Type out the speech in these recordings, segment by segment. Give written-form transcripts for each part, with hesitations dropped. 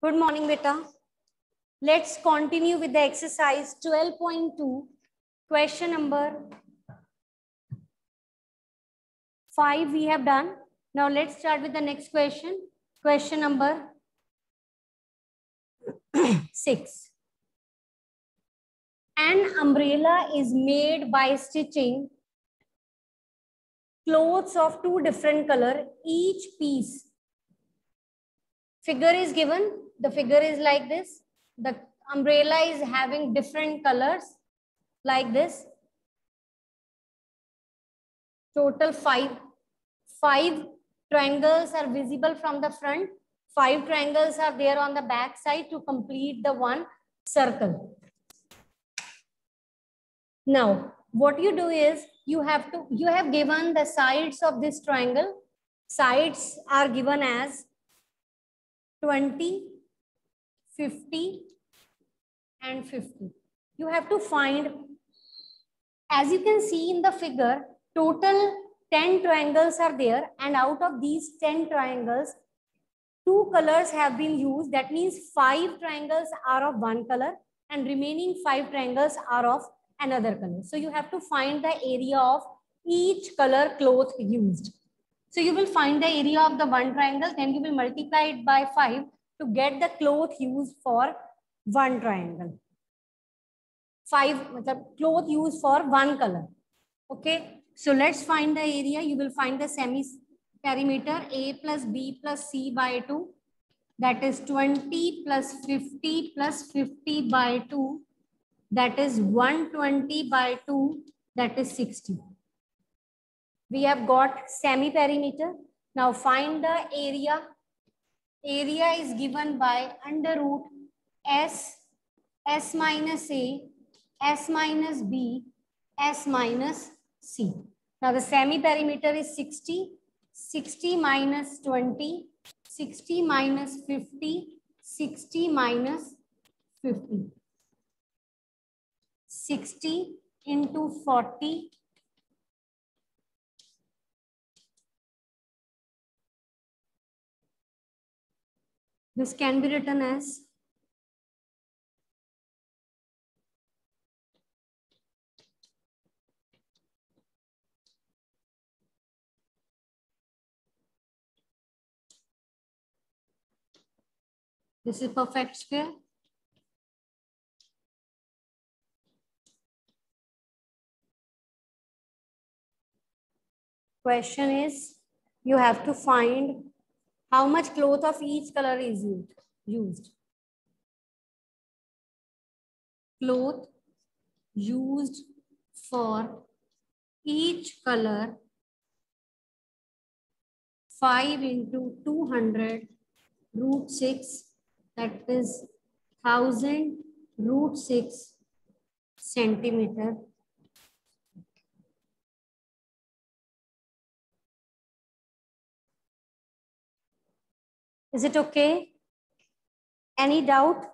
Good morning, beta. Let's continue with the exercise 12.2, question number 5 we have done. Now let's start with the next question. Question number 6. An umbrella is made by stitching clothes of two different color. Each piece. Figure is given. The figure is like this. The umbrella is having different colors like this. Total 5. 5 triangles are visible from the front. 5 triangles are there on the back side to complete the one circle. Now, what you do is you have given the sides of this triangle. Sides are given as 20, 50, and 50. You have to find, as you can see in the figure, total 10 triangles are there, and out of these 10 triangles, 2 colors have been used. That means 5 triangles are of one color and remaining 5 triangles are of another color. So you have to find the area of each color cloth used. So you will find the area of the one triangle, then you will multiply it by 5 to get the cloth used for one triangle. 5 cloth used for one color. Okay, so let's find the area. You will find the semi perimeter A plus B plus C by 2. That is 20 plus 50 plus 50 by 2. That is 120 by 2. That is 60. We have got semi perimeter. Now find the area. Area is given by under root S, S minus A, S minus B, S minus C. Now the semi perimeter is 60. 60 minus 20, 60 minus 50, 60 minus 50. 60 into 40. This can be written as this is perfect square. Question is, you have to find how much cloth of each color is used. Cloth used for each color 5 into 200 root 6, that is 1000 root 6 centimeter. Is it okay? Any doubt?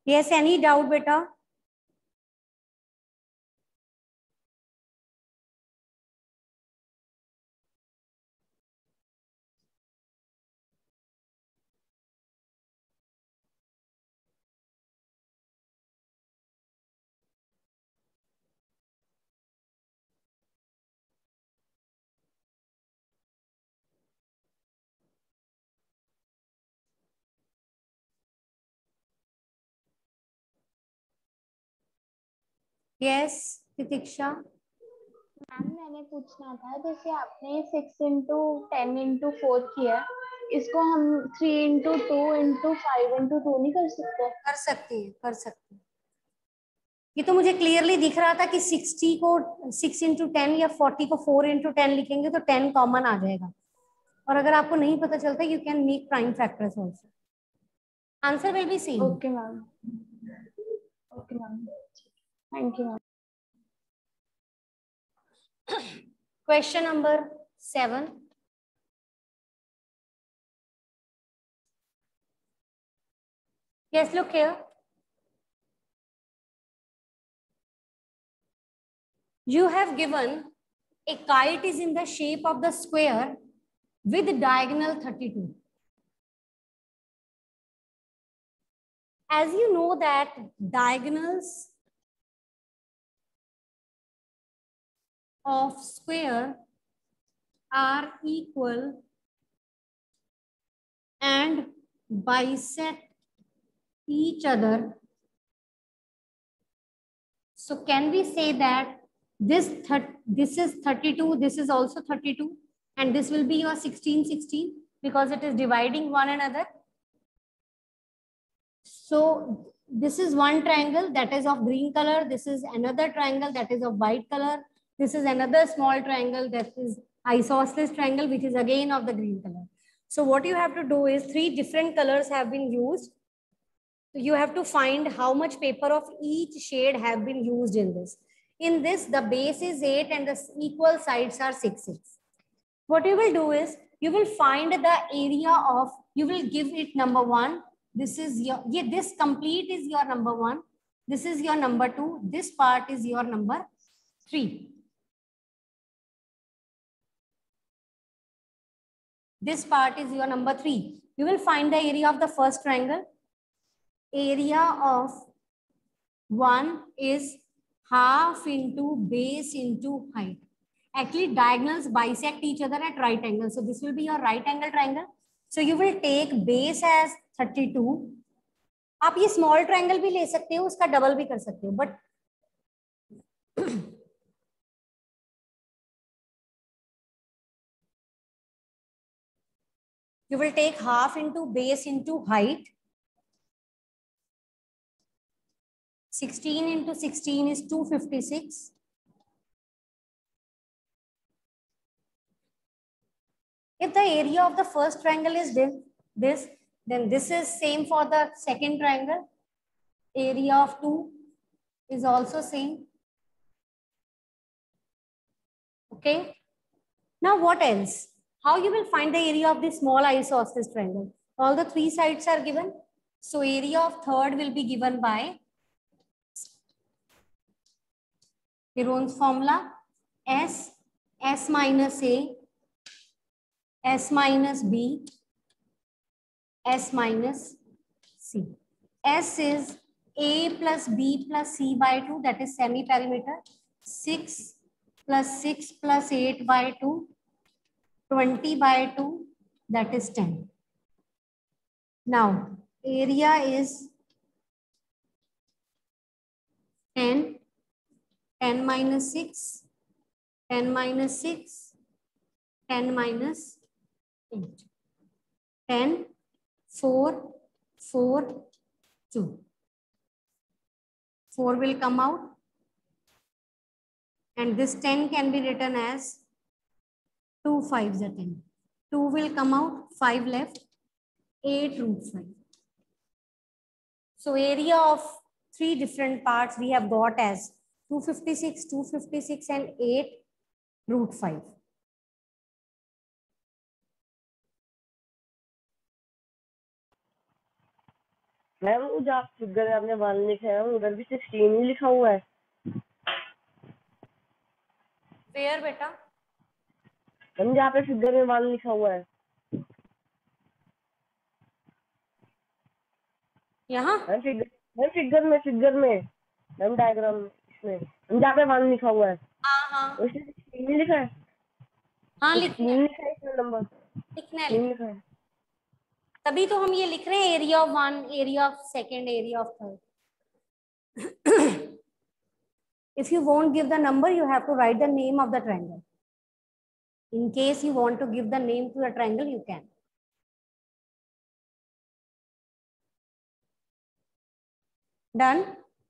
Yes, any doubt, beta? Yes, Titisha. Ma'am मैंने पूछना था, जैसे आपने 6 into 10 into 4 किया, इसको हम 3 into 2 into 5 into 2 नहीं कर सकते? कर सकती है, कर सकती है। ये तो मुझे क्लियरली दिख रहा था कि 60 को 6 into 10 या 40 को 4 into 10 लिखेंगे तो 10 कॉमन आ जाएगा। और अगर आपको नहीं पता चलता, you can make prime factors also, answer will be same. Okay ma'am, okay ma'am, thank you ma'am. Question number 7. Yes, look here. You have given a kite is in the shape of the square with diagonal 32. As you know that diagonals of square are equal and bisect each other. So can we say that this is 32, this is also 32, and this will be your 16, 16 because it is dividing one another. So this is one triangle that is of green color. This is another triangle that is of white color. This is another small triangle that is isosceles triangle, which is again of the green color. So what you have to do is 3 different colors have been used. So you have to find how much paper of each shade have been used in this. In this, the base is 8 and the equal sides are 6, 6. What you will do is, you will find the area of, you will give it number 1. This is your, yeah, this complete is your number 1. This is your number 2. This part is your number 3. This part is your number 3. You will find the area of the first triangle. Area of 1 is half into base into height. Actually, diagonals bisect each other at right angle. So this will be your right angle triangle. So you will take base as 32. आप ये small triangle भी ले सकते हो, उसका double भी कर सकते हो, but you will take half into base into height. 16 into 16 is 256. If the area of the first triangle is this, then this is same for the second triangle. Area of 2 is also same. Okay. Now what else? How you will find the area of the small isosceles triangle? All the 3 sides are given. So area of third will be given by Heron's formula, S minus A, S minus B, S minus C. S is A plus B plus C by 2, that is semi-perimeter. 6 plus 6 plus 8 by 2, 20 by 2, that is 10. Now, area is 10, 10 minus 6, 10 minus 6, 10 minus 8. 10, 4, 4, 2. 4 will come out. And this 10 can be written as 2 5s are 10. 2 will come out, 5 left, 8 root 5. So area of 3 different parts we have got as 256, 256 and 8 root 5. Ma'am वो जो आप figure आपने 1 लिखा है उधर भी 16 ही लिखा हुआ है। वेयर बेटा? मैम जहाँ पे फिगर में 1 लिखा हुआ है। यहाँ फिगर में मैम डायग्राम इसमें जहाँ पे 1 लिखा हुआ है हाँ हाँ उसमें 16 ही लिखा है। हाँ 16 लिखा है इसमें नंबर लिखना है 16 लिखा है। तभी तो हम ये लिख रहे हैं, area of 1, area of 2nd, area of 3rd. If you won't give the number, you have to write the name of the triangle. In case you want to give the name to the triangle, you can. Done?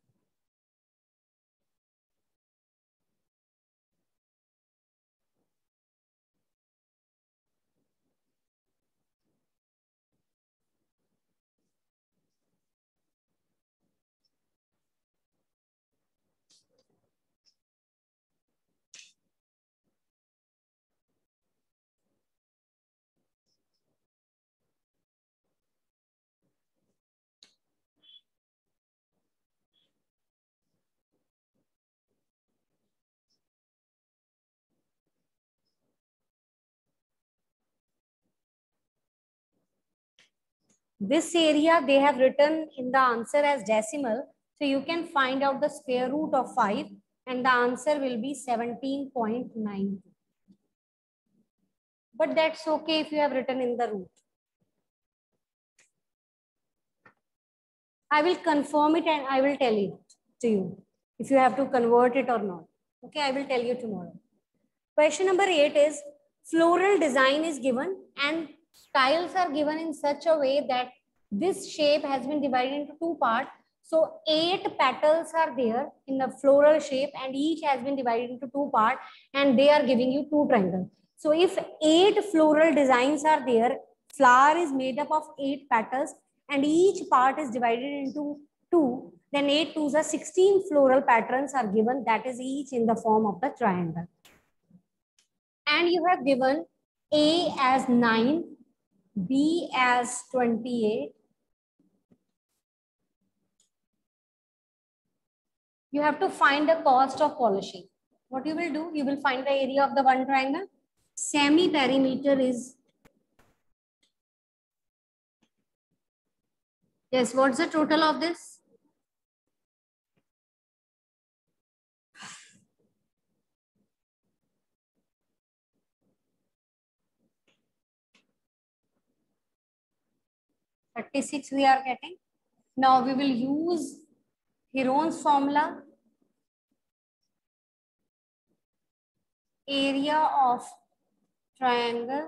This area they have written in the answer as decimal. So you can find out the square root of 5 and the answer will be 17.9. But that's okay if you have written in the root. I will confirm it and I will tell it to you if you have to convert it or not. Okay, I will tell you tomorrow. Question number 8 is floral design is given and tiles are given in such a way that this shape has been divided into 2 parts. So 8 petals are there in the floral shape and each has been divided into 2 parts and they are giving you 2 triangles. So if 8 floral designs are there, flower is made up of 8 petals and each part is divided into 2, then 8 2s are 16 floral patterns are given, that is each in the form of the triangle. And you have given A as 9, B as 28. You have to find the cost of polishing. What you will do, you will find the area of the one triangle. Semi-perimeter is, yes, what's the total of this? $36 we are getting. Now we will use Heron's formula. Area of triangle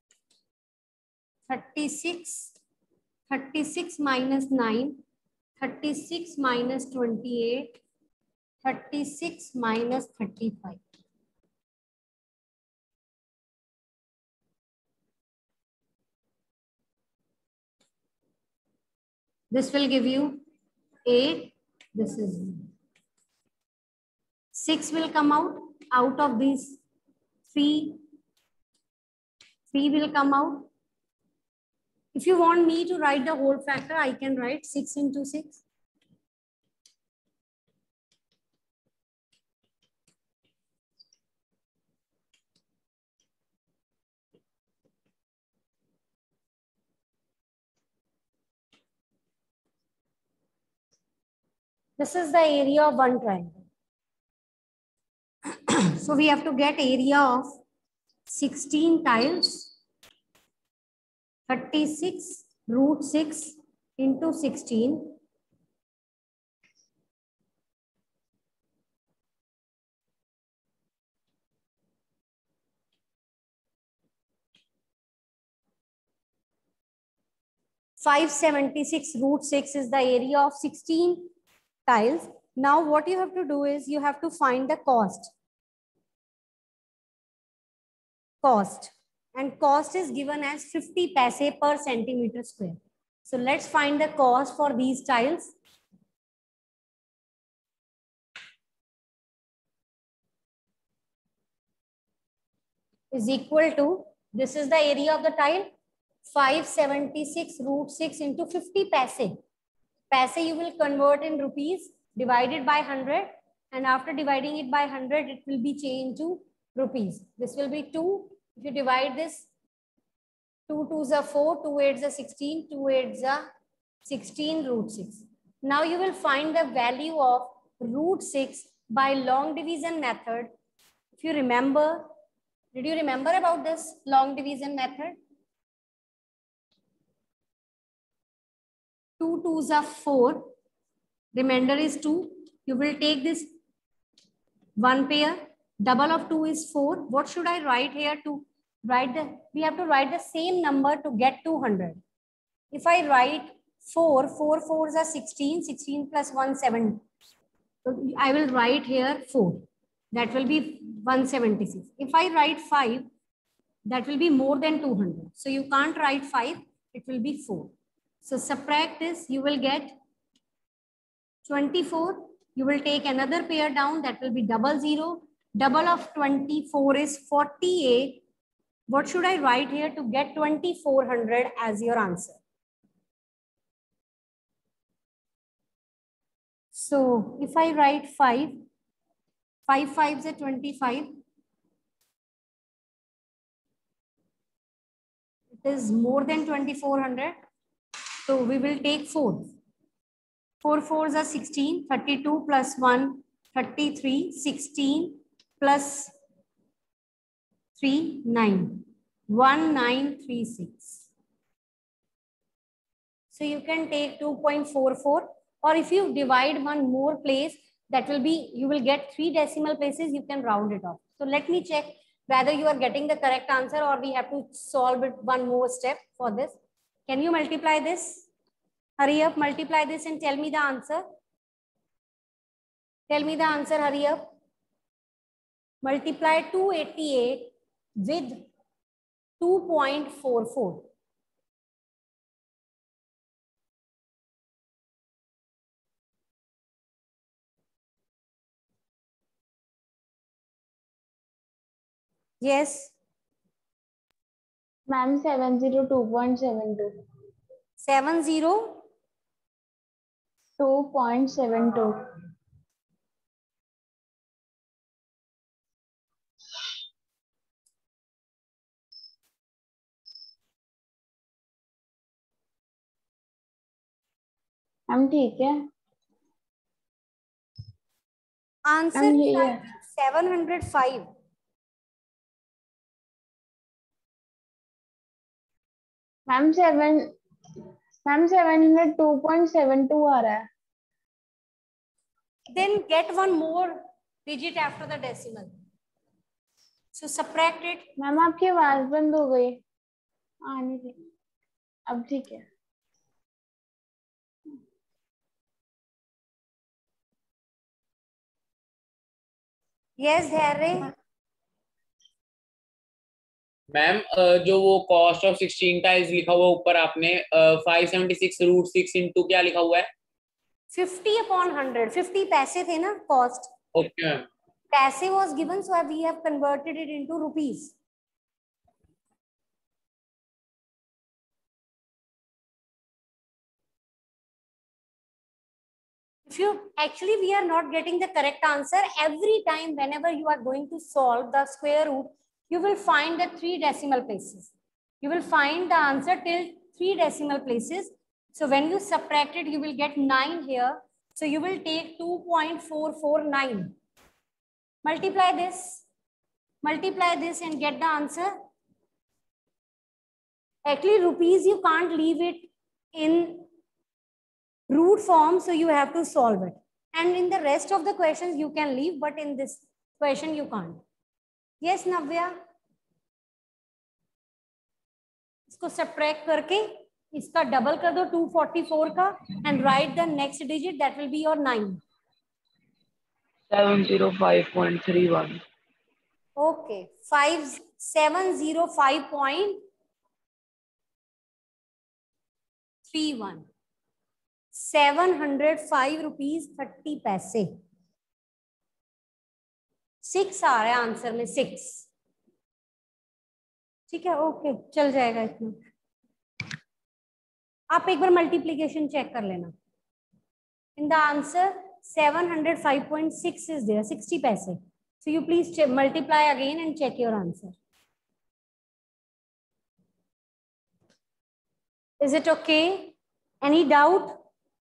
36 minus 9, 36 minus 28, 36 minus 35. This will give you 8. This is 6 will come out of these 3. 3 will come out. If you want me to write the whole factor, I can write 6 into 6. This is the area of one triangle. So we have to get area of 16 tiles. 36 root 6 into 16. (576 root 6 is the area of 16 tiles. Now what you have to do is you have to find the cost. And cost is given as 50 paise per centimeter square. So let's find the cost for these tiles. Is equal to, this is the area of the tile, 576 root 6 into 50 paise. पैसे you will convert in rupees, divide it by 100, and after dividing it by 100, it will be changed to rupees. This will be 2. If you divide this, 2 2s are 4, 2 8s are 16, 2 8s are 16 root 6. Now you will find the value of root 6 by long division method. If you remember, did you remember about this long division method? 2 2s are 4, remainder is 2. You will take this one pair, double of 2 is 4. What should I write here to write the, we have to write the same number to get 200. If I write 4, 4 4s are 16, 16 plus 1, 7. So I will write here 4. That will be 176. If I write 5, that will be more than 200. So you can't write 5, it will be 4. So subtract this, you will get 24. You will take another pair down, that will be 00. Double of 24 is 48. What should I write here to get 2400 as your answer? So if I write 5, 5 5s are 25. It is more than 2400. So we will take 4. 4 4s are 16, 32 plus 1, 33, 16 plus 3, 9, 1936. So you can take 2.44, or if you divide one more place, that will be, you will get 3 decimal places, you can round it off. So let me check whether you are getting the correct answer or we have to solve it one more step for this. Can you multiply this? Hurry up, multiply this and tell me the answer. Tell me the answer, hurry up. Multiply 288 with 2.44. Yes. Ma'am, 702.72. 70. 2.72. हम ठीक है. Answer is 705. Ma'am 702.72 आ रहा है. Then get one more digit after the decimal. So subtract it. Ma'am आपकी आवाज बंद हो गई. आने दे. अब ठीक है. Yes, Dharre. मैम जो वो कॉस्ट ऑफ 16 का इज लिखा हुआ ऊपर आपने 576 रूट 6 इंटू क्या लिखा हुआ है? 50 upon 100. 50 पैसे थे ना cost. Okay ma'am. Paise was given, so we have converted it into rupees. If you actually, we are not getting the correct answer. Every time, whenever you are going to solve the square root, you will find the 3 decimal places. You will find the answer till 3 decimal places. So when you subtract it, you will get 9 here. So you will take 2.449. Multiply this and get the answer. Actually, rupees, you can't leave it in root form, so you have to solve it. And in the rest of the questions, you can leave, but in this question, you can't. Yes, Navya? इसको subtract करके इसका double कर दो 244 का and write the next digit, that will be your 9. 705.31. Okay, 705.31. 705 rupees 30 पैसे. 6 आ रहा है answer में, 6. ठीक है, ओके, चल जाएगा इतना. आप एक बार मल्टीप्लीकेशन चेक कर लेना. In the answer, 705.6 is there, 60 paise. So you please multiply again and check your answer. Is it okay? Any doubt?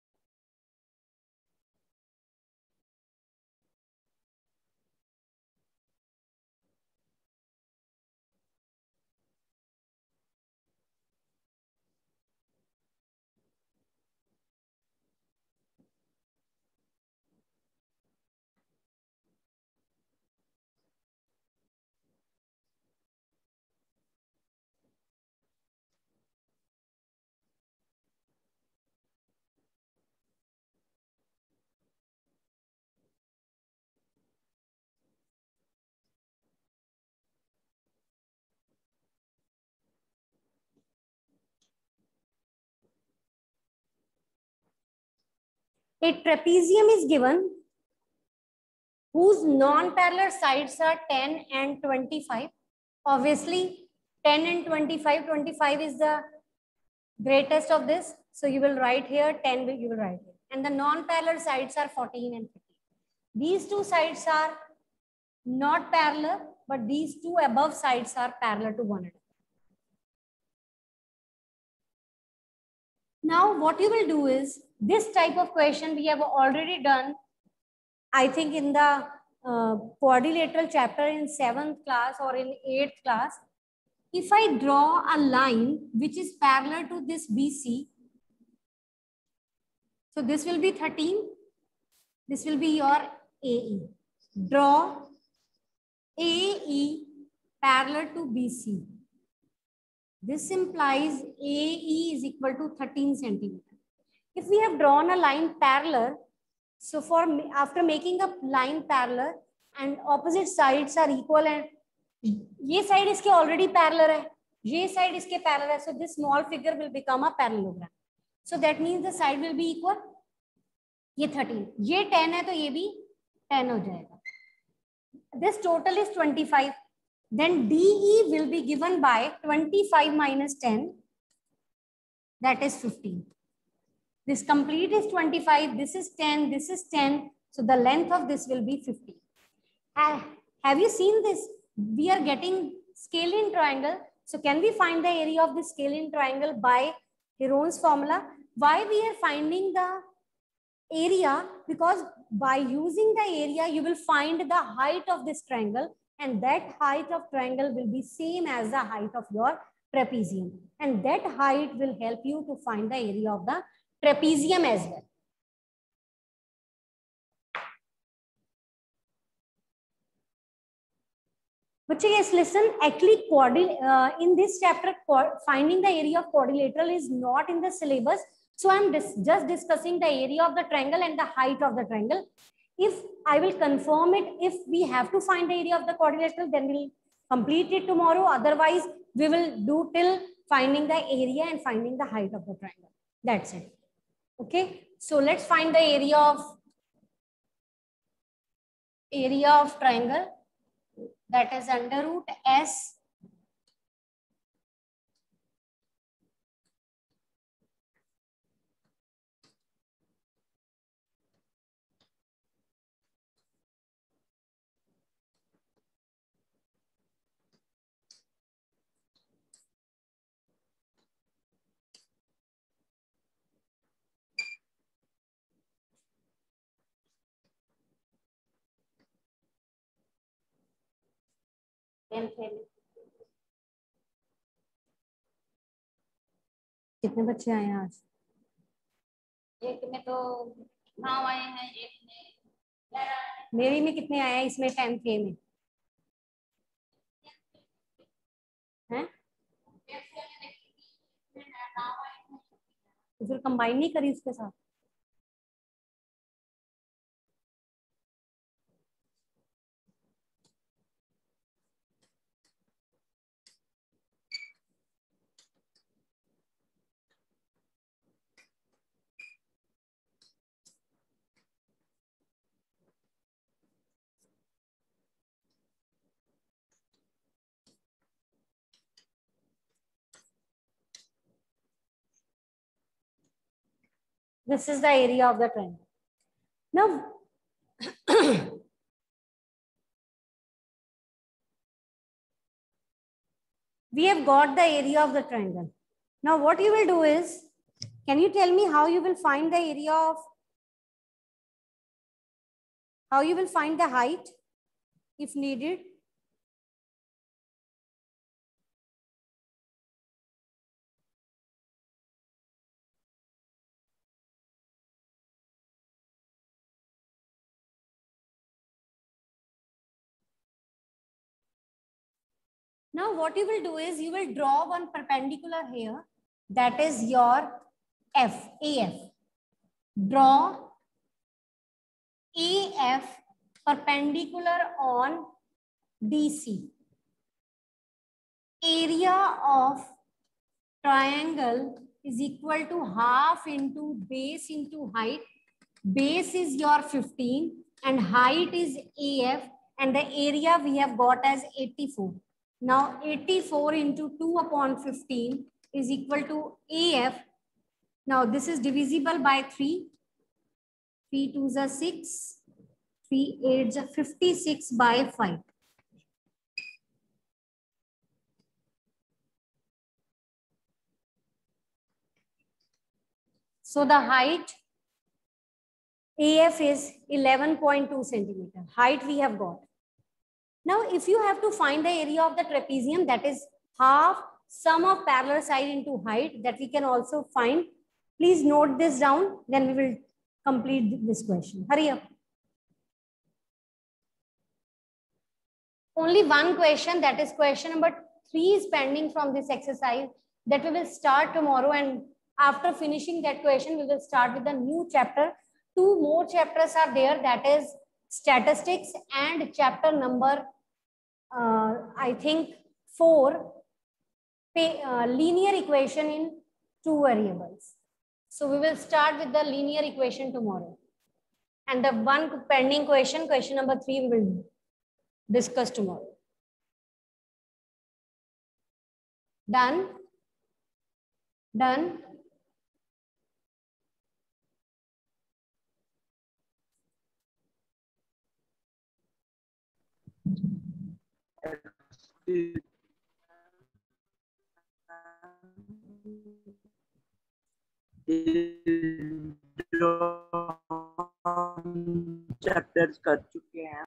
A trapezium is given whose non-parallel sides are 10 and 25. Obviously, 10 and 25, 25 is the greatest of this. So you will write here, 10 you will write here. And the non-parallel sides are 14 and 15. These two sides are not parallel, but these two above sides are parallel to one another. Now, what you will do is, this type of question we have already done, I think in the quadrilateral chapter in 7th class or in 8th class. If I draw a line which is parallel to this BC, so this will be 13, this will be your AE. Draw AE parallel to BC. This implies AE is equal to 13 centimeter. If we have drawn a line parallel, so for after making a line parallel and opposite sides are equal and ये side इसके already parallel है, ये side इसके parallel है, so this small figure will become a parallelogram. So that means the side will be equal. ये 13, ये 10 है तो ये भी 10 हो जाएगा. This total is 25. Then DE will be given by 25 minus 10, that is 15. This complete is 25, this is 10, this is 10. So the length of this will be 50. Have you seen this? We are getting scalene triangle. So can we find the area of this scalene triangle by Heron's formula? Why we are finding the area? Because by using the area, you will find the height of this triangle, and that height of triangle will be same as the height of your trapezium. And that height will help you to find the area of the trapezium as well. But yes, listen, actually in this chapter, finding the area of quadrilateral is not in the syllabus. So I'm just discussing the area of the triangle and the height of the triangle. If I will confirm it, if we have to find the area of the quadrilateral, then we'll complete it tomorrow. Otherwise, we will do till finding the area and finding the height of the triangle. That's it. Okay. So let's find the area of triangle. That is under root S कितने बच्चे आए हैं आज? एक में तो 9 आए हैं, एक में मेरी में कितने आए हैं? इसमें 10th A में हैं? तो फिर कंबाइन नहीं करी इसके साथ? This is the area of the triangle. Now, we have got the area of the triangle. Now, what you will do is, can you tell me how you will find the area of, how you will find the height if needed? Now, what you will do is you will draw one perpendicular here, that is your AF. Draw AF perpendicular on DC. Area of triangle is equal to half into base into height. Base is your 15 and height is AF, and the area we have got as 84. Now 84 into 2 upon 15 is equal to AF. Now this is divisible by 3. 3 2s are 6. 3 8s are 56 by 5. So the height AF is 11.2 centimeter. Height we have got. Now, if you have to find the area of the trapezium, that is half sum of parallel side into height, that we can also find. Please note this down, then we will complete this question. Hurry up. Only one question, that is question number 3 is pending from this exercise, that we will start tomorrow, and after finishing that question, we will start with a new chapter. 2 more chapters are there, that is statistics and chapter number, I think 4, linear equation in 2 variables. So we will start with the linear equation tomorrow. And the one pending question, question number 3, we will discuss tomorrow. Done? Done? Chapters कर चुके हैं.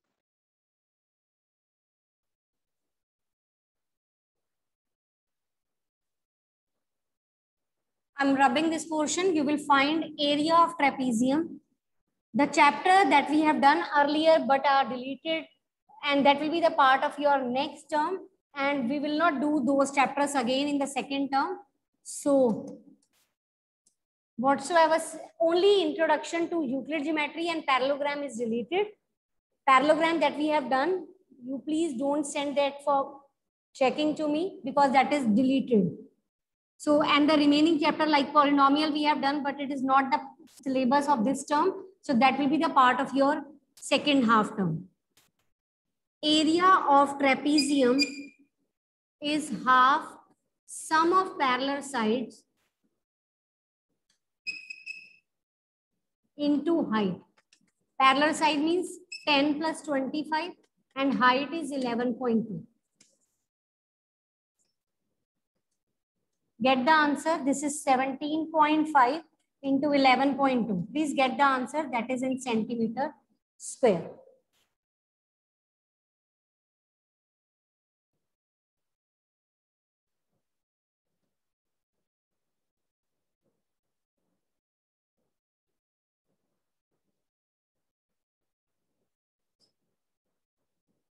I'm rubbing this portion. You will find area of trapezium. The chapter that we have done earlier but are deleted, and that will be the part of your next term, and we will not do those chapters again in the second term. So whatsoever, only introduction to Euclid geometry and parallelogram is deleted. Parallelogram that we have done, you please don't send that for checking to me, because that is deleted. So, and the remaining chapter like polynomial we have done, but it is not the syllabus of this term. So that will be the part of your second half term. Area of trapezium is half sum of parallel sides into height. Parallel side means 10 plus 25 and height is 11.2. Get the answer. This is 17.5 into 11.2. Please get the answer. That is in centimeter square.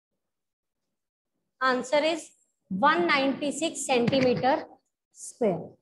Answer is 196 centimeter square.